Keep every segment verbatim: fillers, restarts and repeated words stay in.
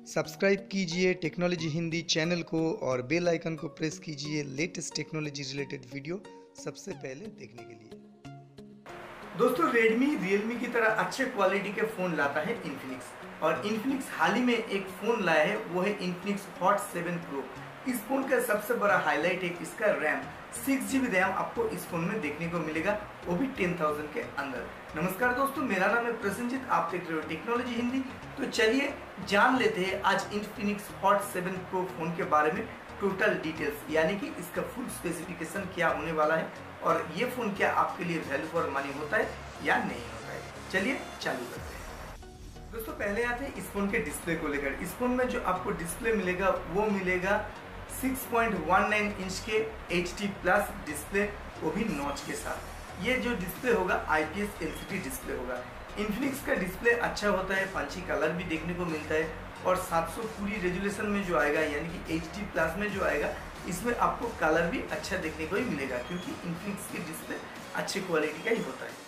Subscribe कीजिए technology Hindi channel को और बेल आइकन को प्रेस कीजिए लेटेस्ट टेक्नोलॉजी रिलेटेड वीडियो सबसे पहले देखने के लिए। दोस्तों, Redmi, Realme की तरह अच्छे क्वालिटी के फ़ोन लाता है Infinix और Infinix हाल ही में एक फ़ोन लाया है, वो है Infinix Hot सेवन Pro। इस फ़ोन का सबसे बड़ा हाईलाइट है इसका RAM. Six G B RAM आपको इस फ़ोन में देखने को मिलेगा, वो भी टेन थाउजेंड के अंदर। नमस्कार दोस्तों, मेरा नाम है प्रसन्नजीत, आप देख रहे हो टेक्नोलॉजी हिंदी। तो चलिए जान लेते हैं आज Infinix Hot seven Pro phone के बारे में टोटल डिटेल्स, यानी कि इसका फुल स्पेसिफिकेशन क्या होने वाला है और ये फ़ोन क्या आपके लिए वैल्यू फॉर मनी होता है या नहीं होता है। चलिए चालू करते हैं। दोस्तों, पहले आते हैं इस फ़ोन के डिस्प्ले को लेकर। इस फ़ोन में जो आपको डिस्प्ले मिलेगा वो मिलेगा six point one nine inch के एच डी प्लस डिस्प्ले, वो भी नॉच के साथ। ये जो डिस्प्ले होगा I P S L C D display होगा। इन्फिनिक्स का डिस्प्ले अच्छा होता है, पंची कलर भी देखने को मिलता है और सात सौ पूरी रेजोल्यूशन में जो आएगा यानी कि एच डी प्लस में जो आएगा इसमें आपको कलर भी अच्छा देखने को ही मिलेगा, क्योंकि इन्फिनिक्स की डिस्प्ले अच्छी क्वालिटी का ही होता है।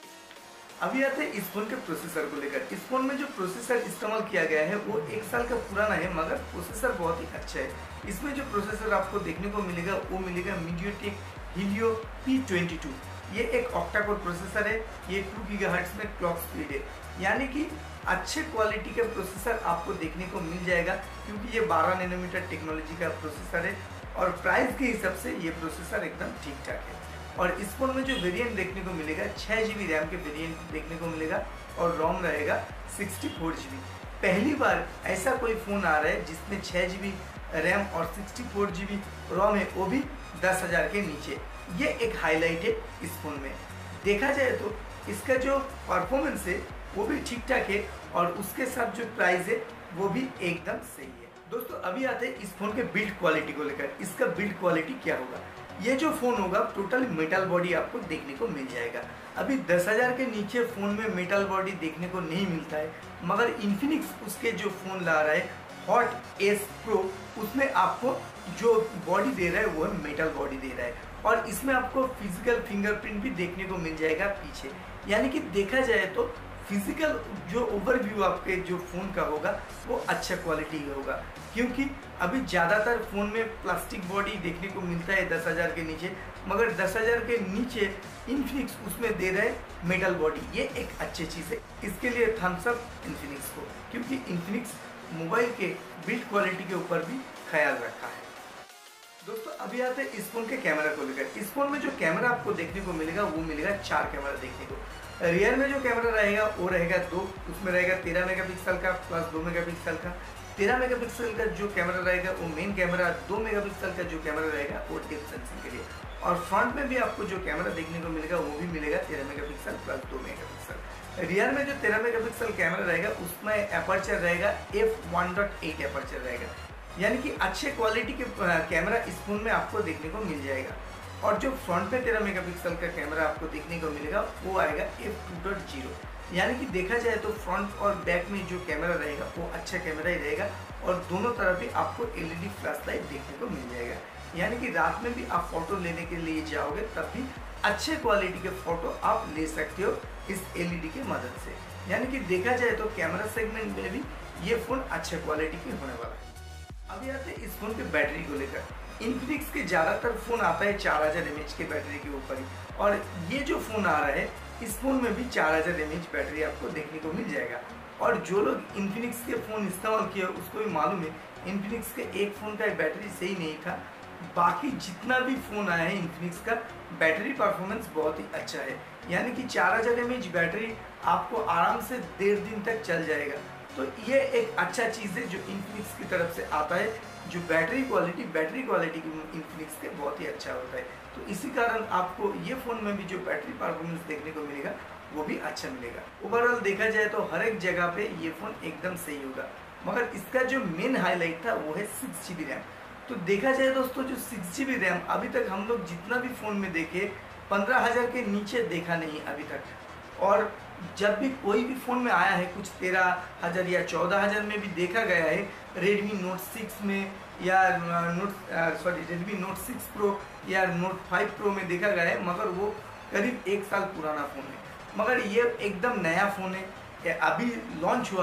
अभी आते हैं इस फोन के प्रोसेसर को लेकर। इस फोन में जो प्रोसेसर इस्तेमाल किया गया है वो एक साल का पुराना है, मगर प्रोसेसर बहुत ही अच्छा है। इसमें जो प्रोसेसर आपको देखने को मिलेगा वो मिलेगा MediaTek Helio P twenty two. ये एक ऑक्टा कोर प्रोसेसर है, ये टू गीगाहर्ट्ज में क्लॉक स्पीड है, यानी कि अच्छे क्वालिटी का प्रोसेसर आपको देखने को मिल जाएगा, क्योंकि ये बारह नैनोमीटर टेक्नोलॉजी का प्रोसेसर है और प्राइस के हिसाब से ये प्रोसेसर एकदम ठीक ठाक है। और इस फोन में जो वेरिएंट देखने को मिलेगा छः जी बी रैम के वेरिएंट देखने को मिलेगा और रोम रहेगा सिक्सटी फोर जी बी। पहली बार ऐसा कोई फ़ोन आ रहा है जिसमें छः जी बी रैम और sixty four G B ROM है, वो भी दस हज़ार के नीचे। ये एक हाईलाइट है इस फ़ोन में। देखा जाए तो इसका जो परफॉर्मेंस है वो भी ठीक ठाक है और उसके साथ जो प्राइस है वो भी एकदम सही है। दोस्तों, अभी आते हैं इस फोन के बिल्ड क्वालिटी को लेकर। इसका बिल्ड क्वालिटी क्या होगा? ये जो फ़ोन होगा टोटल मेटल बॉडी आपको देखने को मिल जाएगा। अभी दस हज़ार के नीचे फ़ोन में मेटल बॉडी देखने को नहीं मिलता है, मगर इन्फिनिक्स उसके जो फ़ोन ला रहा है हॉट एस प्रो, उसमें आपको जो बॉडी दे रहा है वो है मेटल बॉडी दे रहा है और इसमें आपको फिजिकल फिंगरप्रिंट भी देखने को मिल जाएगा पीछे। यानी कि देखा जाए तो फिजिकल जो ओवरव्यू आपके जो फ़ोन का होगा वो अच्छा क्वालिटी का होगा, क्योंकि अभी ज़्यादातर फ़ोन में प्लास्टिक बॉडी देखने को मिलता है दस हज़ार के नीचे, मगर दस हज़ार के नीचे इन्फिनिक्स उसमें दे रहे हैं मेटल बॉडी। ये एक अच्छी चीज़ है, इसके लिए थम्स अप इन्फिनिक्स को, क्योंकि इन्फिनिक्स मोबाइल के बिल्ड क्वालिटी के ऊपर भी ख्याल रखा है। दोस्तों, अभी आते हैं इस फोन के कैमरा को लेकर। इस फोन में जो कैमरा आपको देखने को मिलेगा वो मिलेगा चार कैमरा देखने को। रियर में जो कैमरा रहेगा वो रहेगा दो, उसमें रहेगा तेरह मेगापिक्सल का प्लस दो मेगापिक्सल का। तेरह मेगापिक्सल का जो कैमरा रहेगा वो मेन कैमरा, दो मेगापिक्सल का जो कैमरा रहेगा वो डेप्थ सेंसिंग के लिए। और फ्रंट में भी आपको जो कैमरा देखने को मिलेगा वो भी मिलेगा तेरह मेगापिक्सल प्लस दो मेगापिक्सल। रियर में जो तेरह मेगापिक्सल कैमरा रहेगा उसमें एपर्चर रहेगा F one dot eight aperture रहेगा, यानी कि अच्छे क्वालिटी के कैमरा इस फोन में आपको देखने को मिल जाएगा। और जो फ्रंट में तेरह मेगापिक्सल का कैमरा आपको देखने को मिलेगा वो आएगा एफ टू डॉट जीरो, यानी कि देखा जाए तो फ्रंट और बैक में जो कैमरा रहेगा वो अच्छा कैमरा ही रहेगा और दोनों तरफ भी आपको L E D flash light देखने को मिल जाएगा, यानी कि रात में भी आप फोटो लेने के लिए जाओगे तब भी अच्छे क्वालिटी के फोटो आप ले सकते हो इस एल ई डी की मदद से। यानी कि देखा जाए तो कैमरा सेगमेंट में भी ये फ़ोन अच्छे क्वालिटी के होने वाला है। अभी आते हैं इस फोन के बैटरी को लेकर। इन्फिनिक्स के ज़्यादातर फ़ोन आता है चार हज़ार एम एच के बैटरी के ऊपर ही, और ये जो फ़ोन आ रहा है इस फ़ोन में भी चार हज़ार एम एच बैटरी आपको देखने को मिल जाएगा। और जो लोग इन्फिनिक्स के फ़ोन इस्तेमाल किए उसको भी मालूम है इन्फिनिक्स के एक फ़ोन का बैटरी सही नहीं था, बाकी जितना भी फ़ोन आया है इन्फिनिक्स का बैटरी परफॉर्मेंस बहुत ही अच्छा है। यानी कि चार हज़ार एम एच बैटरी आपको आराम से डेढ़ दिन तक चल जाएगा। तो ये एक अच्छा चीज़ है जो इन्फिनिक्स की तरफ से आता है, जो battery quality battery quality Infinix के बहुत ही अच्छा होता है। तो इसी कारण आपको ये फ़ोन में भी जो बैटरी परफॉर्मेंस देखने को मिलेगा वो भी अच्छा मिलेगा। ओवरऑल देखा जाए तो हर एक जगह पे ये फ़ोन एकदम सही होगा, मगर इसका जो मेन हाईलाइट था वो है सिक्स जी बी रैम। तो देखा जाए दोस्तों, जो सिक्स जी बी रैम अभी तक हम लोग जितना भी फ़ोन में देखे पंद्रह हज़ार के नीचे देखा नहीं अभी तक, और जब भी कोई भी फ़ोन में आया है कुछ तेरह हज़ार या चौदह हज़ार में भी देखा गया है, रेडमी नोट सिक्स में या note sorry Redmi note six pro या नोट फाइव प्रो में देखा गया है, मगर वो करीब एक साल पुराना फ़ोन है। मगर ये एकदम नया फ़ोन है, अभी लॉन्च हुआ है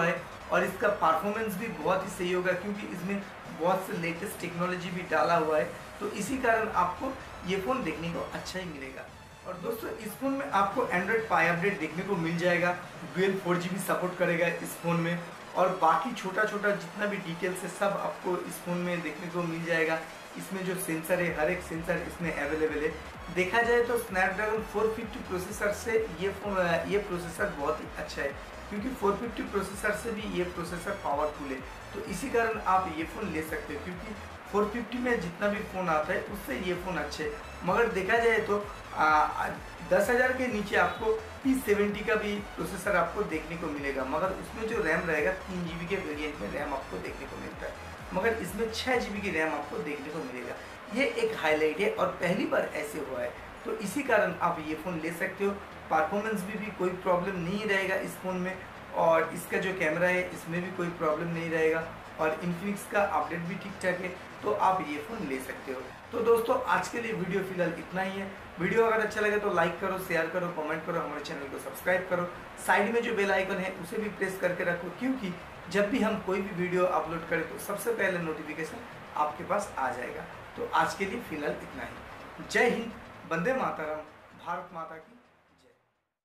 और इसका परफॉर्मेंस भी बहुत ही सही होगा, क्योंकि इसमें बहुत से लेटेस्ट टेक्नोलॉजी भी डाला हुआ है। तो इसी कारण आपको ये फ़ोन देखने को अच्छा ही मिलेगा। और दोस्तों इस फ़ोन में आपको एंड्रॉयड पाई अपडेट देखने को मिल जाएगा, dual four G B support करेगा इस फ़ोन में, और बाकी छोटा छोटा जितना भी डिटेल्स है सब आपको इस फ़ोन में देखने को मिल जाएगा। इसमें जो सेंसर है, हर एक सेंसर इसमें अवेलेबल है। देखा जाए तो स्नैपड्रैगन फोर फिफ्टी प्रोसेसर से ये फोन ये प्रोसेसर बहुत ही अच्छा है, क्योंकि फोर फिफ्टी प्रोसेसर से भी ये प्रोसेसर पावरफुल है। तो इसी कारण आप ये फ़ोन ले सकते हो, क्योंकि फोर फिफ्टी में जितना भी फ़ोन आता है उससे ये फ़ोन अच्छे है। मगर देखा जाए तो दस हज़ार के नीचे आपको पी सेवेंटी का भी प्रोसेसर आपको देखने को मिलेगा, मगर उसमें जो रैम रहेगा तीन जी बी के वेरिएंट में रैम आपको देखने को मिलता है, मगर इसमें छः जी बी की रैम आपको देखने को मिलेगा। ये एक हाईलाइट है और पहली बार ऐसे हुआ है, तो इसी कारण आप ये फ़ोन ले सकते हो। परफॉर्मेंस भी, भी कोई प्रॉब्लम नहीं रहेगा इस फ़ोन में, और इसका जो कैमरा है इसमें भी कोई प्रॉब्लम नहीं रहेगा, और इन्फिनिक्स का अपडेट भी ठीक ठाक है, तो आप ये फ़ोन ले सकते हो। तो दोस्तों आज के लिए वीडियो फिलहाल इतना ही है। वीडियो अगर अच्छा लगे तो लाइक करो, शेयर करो, कमेंट करो, हमारे चैनल को सब्सक्राइब करो। साइड में जो बेल आइकन है उसे भी प्रेस करके रखो, क्योंकि जब भी हम कोई भी वीडियो अपलोड करें तो सबसे पहले नोटिफिकेशन आपके पास आ जाएगा। तो आज के लिए फिलहाल इतना ही। जय हिंद, वंदे मातरम, भारत माता की